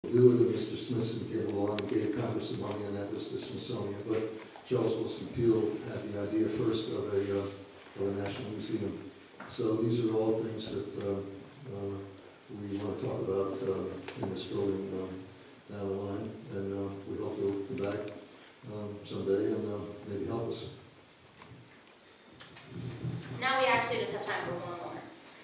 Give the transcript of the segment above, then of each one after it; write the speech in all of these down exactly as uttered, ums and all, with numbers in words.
do it, and Mister Smithson came along and gave Congress some money, and that was the Smithsonian. But Charles Wilson Peale had the idea first of a, uh, of a national museum. So these are all things that uh, uh, we want to talk about uh, in this building um, down the line, and uh, we hope you'll come back um, someday and uh, maybe help us. Now we actually just have time for one more.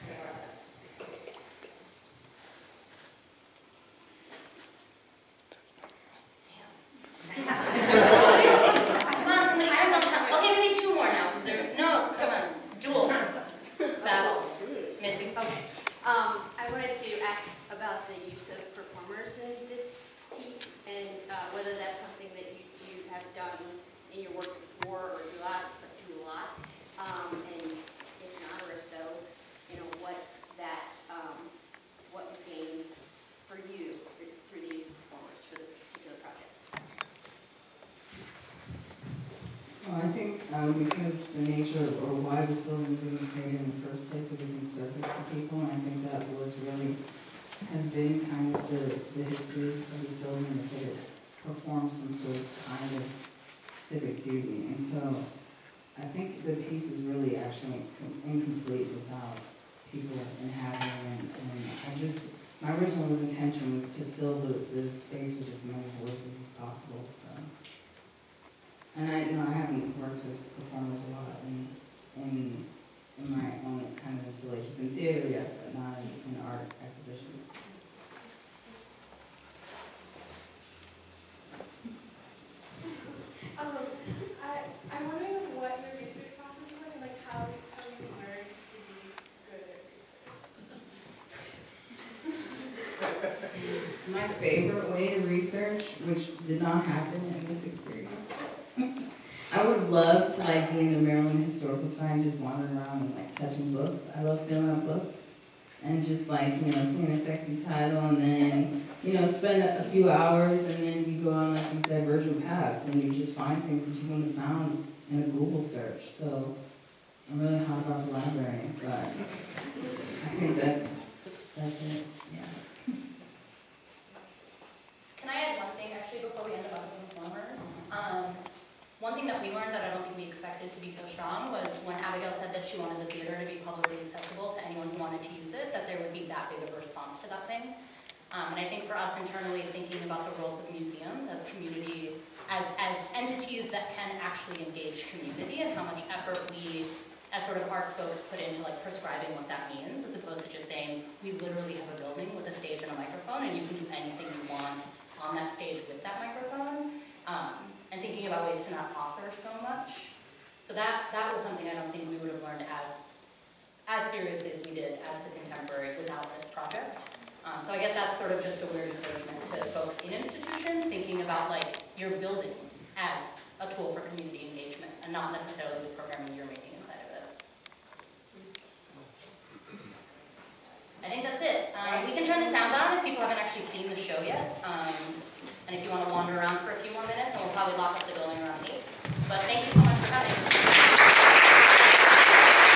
Come on, somebody come on some. Okay, maybe two more now, because there's no, come on, duel. Battle. Missy. Okay. Um, I wanted to ask about the use of performers in this piece, and uh, whether that's something that you do have done in your work before, or do a lot, do a lot. Um, and if not, or if so, you know, what that, um, what you gained for you through the use of performers for this particular project. Well, I think um, because the nature of, or why this building was even created in the first place, it was in service to people, and I think that was really, has been kind of the, the history of this building, is that it performs some sort of kind of civic duty. And so I think the piece is really actually incomplete without people inhabiting, and, and I just, my original was intention was to fill the, the space with as many voices as possible, so. And I, you know, I haven't worked with performers a lot in, in, in my own kind of installations. In theater, yes, but not in, in art exhibitions. Um, I, I'm wondering what your research process is like, and like how, how you learned to be good at research. My favorite way to research, which did not happen in this experience, I would love to like be in the Maryland Historical Society, just wandering around and like touching books. I love filling out books and just like, you know, seeing a sexy title and then, you know, spend a, a few hours and then you go on like these divergent paths and you just find things that you wouldn't have found in a Google search. So I'm really hot about the library, but I think that's, that's it, yeah. Can I add one thing, actually, before we end about the performers? Um, one thing that we learned that I don't think we expected to be so strong was when Abigail said that she wanted the theater to be publicly accessible to anyone who wanted to use it, that there would be that big of a response to that thing. Um, and I think for us internally, thinking about the roles of museums as community, as, as entities that can actually engage community, and how much effort we, as sort of arts folks, put into like prescribing what that means, as opposed to just saying, we literally have a building with a stage and a microphone, and you can do anything you want on that stage with that microphone. Um, and thinking about ways to not author so much. So that, that was something I don't think we would have learned as, as seriously as we did as the contemporary without this project. Um, so I guess that's sort of just a weird encouragement to folks in institutions, thinking about like your building as a tool for community engagement and not necessarily the programming you're making inside of it. I think that's it. Um, we can turn the sound on if people haven't actually seen the show yet. Um, and if you want to wander around for a few more minutes, and we'll probably lock up the building around eight. But thank you so much.